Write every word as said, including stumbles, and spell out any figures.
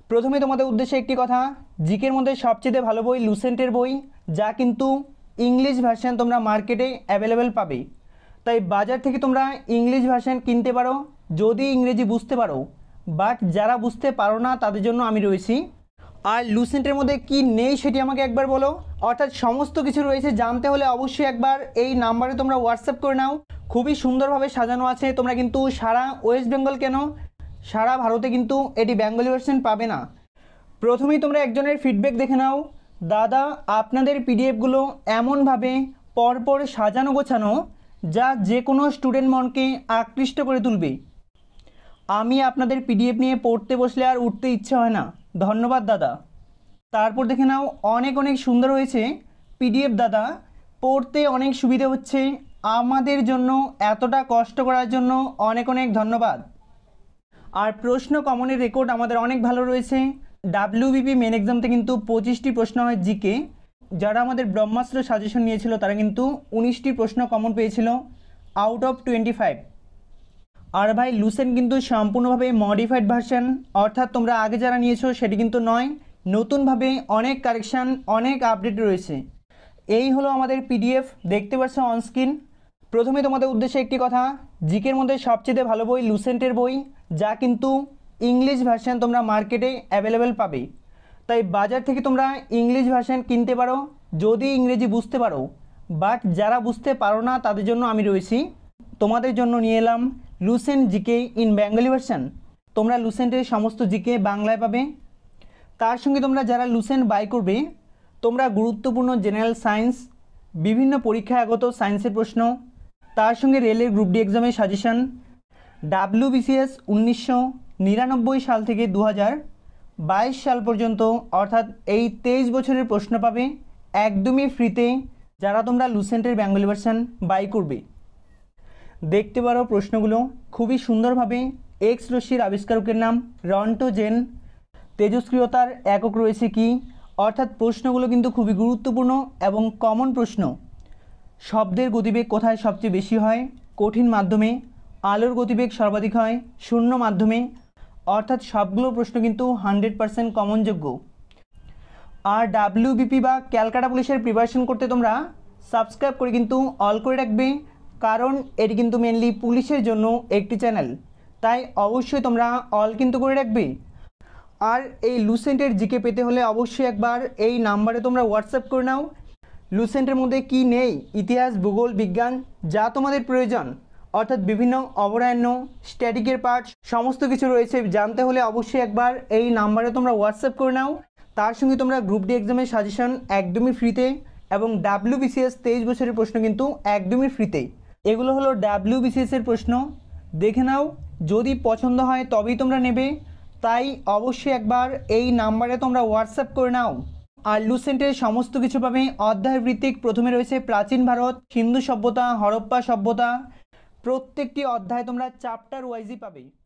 প্রথমে তোমাদের উদ্দেশ্যে একটি কথা, জিকের মধ্যে সবচেয়ে ভালো বই লুসেন্টের বই, যা কিন্তু ইংলিশ ভার্সন তোমরা মার্কেটে অ্যাভেলেবেল পাবে। তাই বাজার থেকে তোমরা ইংলিশ ভার্সন কিনতে পারো যদি ইংরেজি বুঝতে পারো, বাট যারা বুঝতে পারো না তাদের জন্য আমি রয়েছি। আর লুসেন্টের মধ্যে কি নেই সেটি আমাকে একবার বলো। অর্থাৎ সমস্ত কিছু রয়েছে, জানতে হলে অবশ্যই একবার এই নাম্বারে তোমরা হোয়াটসঅ্যাপ করে নাও। খুবই সুন্দরভাবে সাজানো আছে। তোমরা কিন্তু সারা ওয়েস্ট বেঙ্গল কেন, সারা ভারতে কিন্তু এটি বেঙ্গলি ভার্সন পাবে না। প্রথমেই তোমরা একজনের ফিডব্যাক দেখে নাও। দাদা, আপনাদের পিডিএফগুলো এমনভাবে পরপর সাজানো গোছানো যা যে কোনো স্টুডেন্ট মনকে আকৃষ্ট করে তুলবে। আমি আপনাদের পিডিএফ নিয়ে পড়তে বসলে আর উঠতে ইচ্ছে হয় না। ধন্যবাদ দাদা। তারপর দেখে নাও, অনেক অনেক সুন্দর হয়েছে পিডিএফ দাদা, পড়তে অনেক সুবিধে হচ্ছে। আমাদের জন্য এতটা কষ্ট করার জন্য অনেক অনেক ধন্যবাদ। আর প্রশ্ন কমনের রেকর্ড আমাদের অনেক ভালো রয়েছে। ডাব্লিউবিপি মেন এক্সামতে কিন্তু পঁচিশটি প্রশ্ন হয় জিকে। যারা আমাদের ব্রহ্মাস্ত্র সাজেশন নিয়েছিল তারা কিন্তু উনিশটি প্রশ্ন কমন পেয়েছিল আউট অফ টোয়েন্টি ফাইভ। আর ভাই লুসেন্ট কিন্তু সম্পূর্ণভাবে মডিফাইড ভার্সন, অর্থাৎ তোমরা আগে যারা নিয়েছো সেটি কিন্তু নয়, নতুনভাবে অনেক কারেকশান, অনেক আপডেট রয়েছে। এই হলো আমাদের পিডিএফ, দেখতে পাচ্ছ অনস্ক্রিন। প্রথমে তোমাদের উদ্দেশ্যে একটি কথা, জিকের মধ্যে সবচেয়ে ভালো বই লুসেন্টের বই, যা কিন্তু ইংলিশ ভার্সন তোমরা মার্কেটে অ্যাভেলেবেল পাবে। তাই বাজার থেকে তোমরা ইংলিশ ভার্সন কিনতে পারো যদি ইংরেজি বুঝতে পারো, বাট যারা বুঝতে পারো না তাদের জন্য আমি রয়েছি। তোমাদের জন্য নিয়ে এলাম Lucent GK in Bengali version. তোমরা লুসেন্টের সমস্ত জিকে বাংলায় পাবে। তার সঙ্গে তোমরা যারা লুসেন্ট বাই করবে, তোমরা গুরুত্বপূর্ণ জেনারেল সায়েন্স, বিভিন্ন পরীক্ষায় আগত সায়েন্সের প্রশ্ন, তার সঙ্গে রেলের গ্রুপ ডি এক্সামের সাজেশন, ডাব্লিউবিসিএস উনিশশো নিরানব্বই সাল থেকে দু হাজার বাইশ সাল পর্যন্ত, অর্থাৎ এই তেইশ বছরের প্রশ্ন পাবে একদমই ফ্রিতে যারা তোমরা লুসেন্টের বেঙ্গলি ভার্সন বাই করবে। দেখতে পারো প্রশ্নগুলো খুবই সুন্দরভাবে। এক্স রশ্মির আবিষ্কারকের নাম রন্টোজেন। তেজস্ক্রিয়তার একক রয়েছে কি, অর্থাৎ প্রশ্নগুলো কিন্তু খুবই গুরুত্বপূর্ণ এবং কমন প্রশ্ন। শব্দের গতিবেগ কোথায় সবচেয়ে বেশি হয়? কঠিন মাধ্যমে। আলোর গতিবেগ সর্বাধিক হয় শূন্য মাধ্যমে। অর্থাৎ সবগুলো প্রশ্ন কিন্তু হান্ড্রেড পারসেন্ট কমনযোগ্য। আর ডাব্লিউবিপি বা ক্যালকাটা পুলিশের প্রিপারেশন করতে তোমরা সাবস্ক্রাইব করে কিন্তু অল করে রাখবে, কারণ এটি কিন্তু মেনলি পুলিশের জন্য একটি চ্যানেল, তাই অবশ্যই তোমরা অল কিন্তু করে রাখবে। আর এই লুসেন্টের জিকে পেতে হলে অবশ্যই একবার এই নাম্বারে তোমরা হোয়াটসঅ্যাপ করে নাও। লুসেন্টের মধ্যে কি নেই, ইতিহাস, ভূগোল, বিজ্ঞান, যা তোমাদের প্রয়োজন, অর্থাৎ বিভিন্ন অভয়ারণ্য, স্ট্যাটিকের পার্ট, সমস্ত কিছু রয়েছে। জানতে হলে অবশ্যই একবার এই নাম্বারে তোমরা হোয়াটসঅ্যাপ করে নাও। তার সঙ্গে তোমরা গ্রুপ ডি এক্সামের সাজেশন একদমই ফ্রিতে, এবং ডাব্লিউবিসিএস তেইশ বছরের প্রশ্ন কিন্তু একদমই ফ্রিতে। এগুলো হলো ডাব্লিউবিসিএস এর প্রশ্ন, দেখে নাও। যদি পছন্দ হয় তবেই তোমরা নেবে, তাই অবশ্যই একবার এই নাম্বারে তোমরা হোয়াটসঅ্যাপ করে নাও। আর লুসেন্টের সমস্ত কিছু পাবে অধ্যায় ভিত্তিক। প্রথমে রয়েছে প্রাচীন ভারত, সিন্ধু সভ্যতা, হরপ্পা সভ্যতা। প্রত্যেকটি অধ্যায় তোমরা চ্যাপ্টার ওয়াইজই পাবে।